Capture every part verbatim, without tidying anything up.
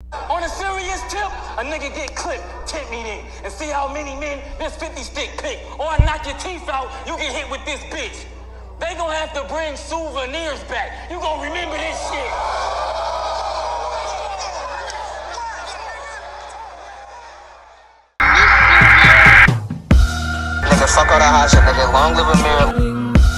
On a serious tip, a nigga get clipped, tip me then, and see how many men this fifty stick pick. Or I knock your teeth out, you get hit with this bitch. They gonna have to bring souvenirs back. You gonna remember this shit. Nigga, fuck all that hot shit, nigga. Long live Amir.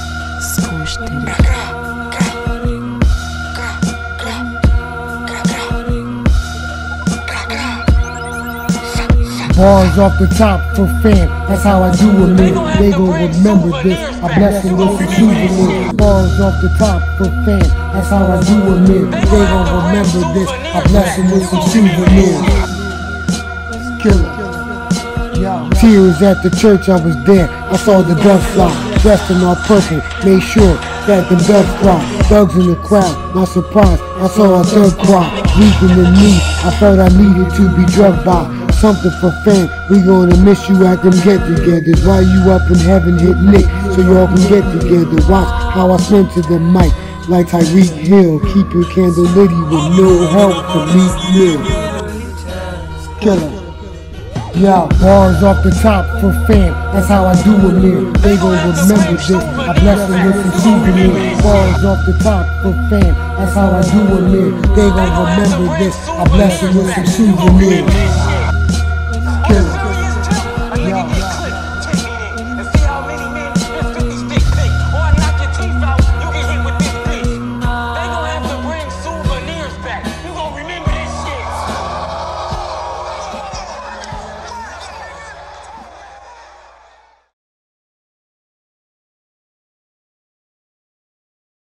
Bars off the top for fam, that's how I do it, man. They gon' remember this, I bless them with some souvenirs. Bars off the top for fam, that's how I do it, man. They gon' remember this, I bless them with some souvenirs. Killer. Tears at the church, I was there, I saw the dust fly. Dressed in all purple, made sure that the dust fly. Thugs in the crowd, not surprised, I saw a thug cry. Weak in the knee, I felt I needed to be drugged by something for fame. We gonna miss you at them get-togethers. While you up in heaven, hit Nick, so y'all can get together. Watch how I swim to the mic, like Tyreek Hill. Keep your candle litty with no help from me, yeah. Killer. Yeah, bars off the top for fam, that's how I do it, man. They gon' remember this, I bless them with some souvenirs. Bars off the top for fam, that's how I do it, man. They gon' remember this, I bless them with some souvenirs.